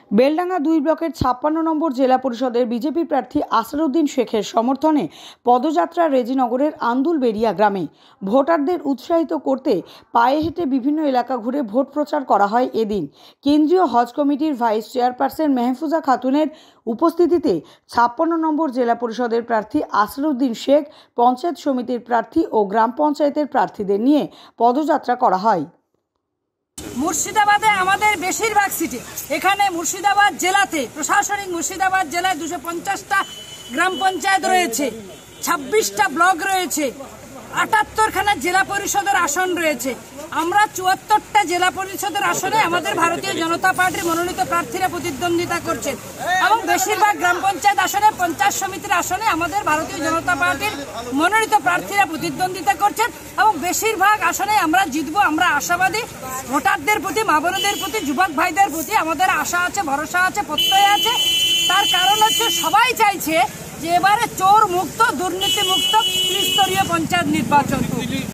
বেলডাঙ্গা 2 ব্লকের 56 নম্বর জেলা পরিষদের বিজেপি প্রার্থী আসারউদ্দিন শেখের সমর্থনে পদযাত্রা রেজিনগরের আন্দুলবেড়িয়া গ্রামে। ভোটারদের উৎসাহিত করতে পায়ে হেঁটে বিভিন্ন এলাকা ঘুরে ভোট প্রচার করা হয় এদিন। কেন্দ্রীয় হজ কমিটির ভাইস চেয়ারপারসন মেহফুজা খাতুনের উপস্থিতিতে 56 নম্বর জেলা পরিষদের প্রার্থী আসারউদ্দিন শেখ, পঞ্চায়েত সমিতির প্রার্থী ও গ্রাম পঞ্চায়েতের প্রার্থীদের নিয়ে পদযাত্রা করা হয়। মুর্শিদাবাদে আমাদের বেশিরভাগ সিটে, এখানে মুর্শিদাবাদ জেলাতে প্রশাসনিক মুর্শিদাবাদ জেলায় 250টা গ্রাম পঞ্চায়েত রয়েছে, 26টা ব্লক রয়েছে, 78খানা জেলা পরিষদের আসন রয়েছে। আমরা 74টা জেলা পরিষদের আসনে আমাদের ভারতীয় জনতা পার্টির মনোনীত প্রার্থীরা প্রতিদ্বন্দ্বিতা করছেন এবং বেশিরভাগ গ্রাম পঞ্চায়েত আসনে, পঞ্চায়েত সমিতির আসনে আমাদের ভারতীয় জনতা পার্টির মনোনীত প্রার্থীরা প্রতিদ্বন্দ্বিতা করছেন এবং বেশিরভাগ আসনে আমরা জিতবো। আমরা আশাবাদী। ভোটারদের প্রতি, মা বোনদের প্রতি, যুবক ভাইদের প্রতি আমাদের আশা আছে, ভরসা আছে, প্রত্যয় আছে। তার কারণ হচ্ছে সবাই চাইছে যে এবারে চোর মুক্ত, দুর্নীতি মুক্ত ত্রিস্তরীয় পঞ্চায়েত নির্বাচন।